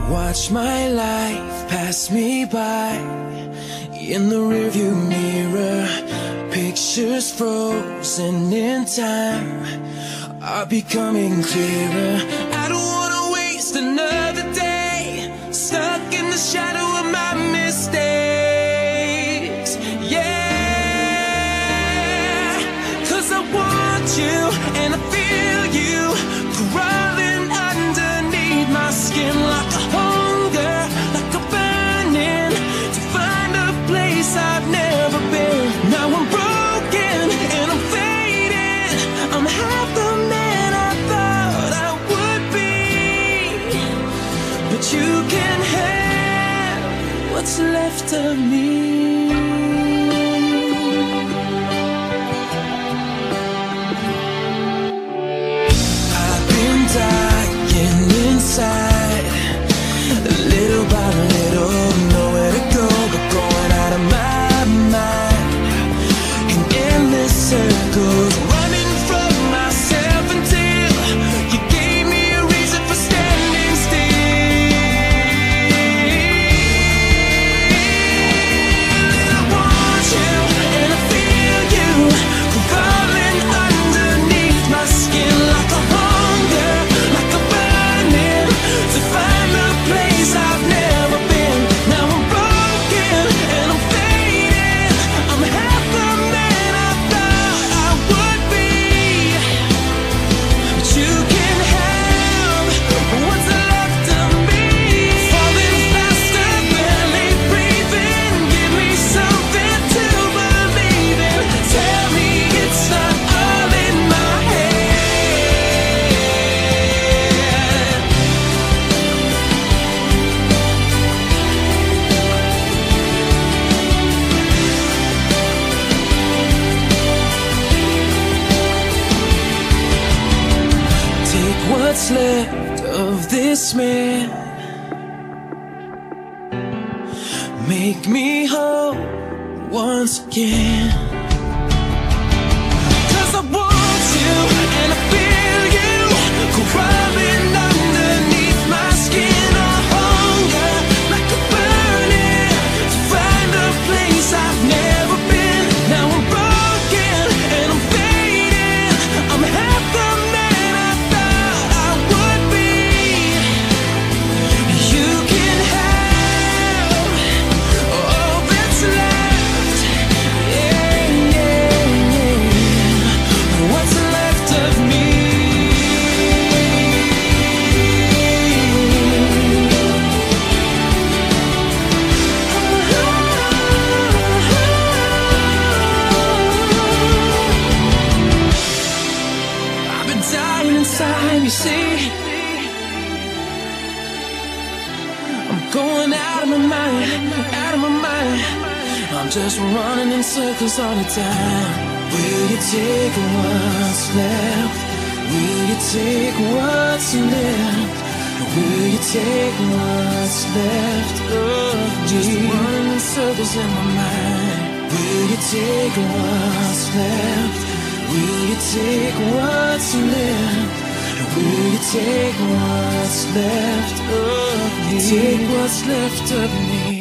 Watch my life pass me by in the rearview mirror. Pictures frozen in time are becoming clearer. I don't wanna waste another day stuck in the shadow of my mistakes. Yeah, 'cause I want you and I feel you crawling underneath my skin like a hunger, like a burning to find a place I've never been. Now I'm broken and I'm fading. I'm half the man I thought I would be, but you can have what's left of me. I've been dying inside, little by little, nowhere to go but going out of my mind in endless circles, running from myself until you gave me a reason for standing still. I want you and I feel you crawling underneath my skin like a hunger, like a burning to find the place I've never been. Now I'm broken and I'm fading. I'm half the man I thought I would be, but you can have what's left of me. Falling faster, barely breathing. Give me something to believe in. Tell me it's not all in my head. Take what's left of this man, make me whole once again. 'Cause I want you and I feel you crawling underneath my skin. A hunger like a burning to find a place I've never been. Now I'm broken and I'm fading. I'm half the man I thought I would be. You can have all that's left. Yeah, yeah, yeah. What's left of me? I've been dying inside, you see. I'm going out of my mind, out of my mind. I'm just running in circles all the time. Will you take what's left? Will you take what's left? Will you take what's left of me? Just running in circles in my mind. Will you take what's left? Will you take what's left? Will you take what's left of me? Take what's left of me.